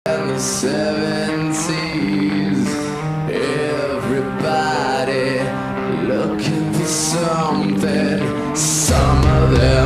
in the 70s, everybody looking for something. Some of them